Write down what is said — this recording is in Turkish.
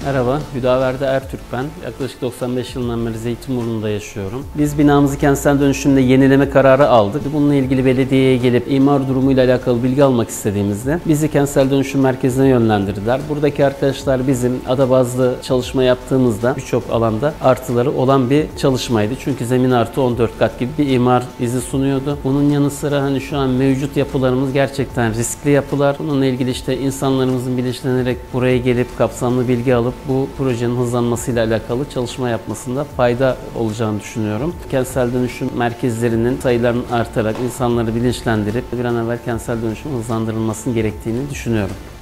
Merhaba, Hüdaverdi Ertürk ben. Yaklaşık 95 yılından beri Zeytinburnu'nda yaşıyorum. Biz binamızı kentsel dönüşümde yenileme kararı aldık. Bununla ilgili belediyeye gelip imar durumuyla alakalı bilgi almak istediğimizde bizi kentsel dönüşüm merkezine yönlendirdiler. Buradaki arkadaşlar bizim ada bazlı çalışma yaptığımızda birçok alanda artıları olan bir çalışmaydı. Çünkü zemin artı 14 kat gibi bir imar izi sunuyordu. Bunun yanı sıra şu an mevcut yapılarımız gerçekten riskli yapılar. Bununla ilgili insanlarımızın bilinçlenerek buraya gelip kapsamlı bilgi alıp bu projenin hızlanmasıyla alakalı çalışma yapmasında fayda olacağını düşünüyorum. Kentsel dönüşüm merkezlerinin sayılarının artarak insanları bilinçlendirip bir an evvel kentsel dönüşümün hızlandırılmasının gerektiğini düşünüyorum.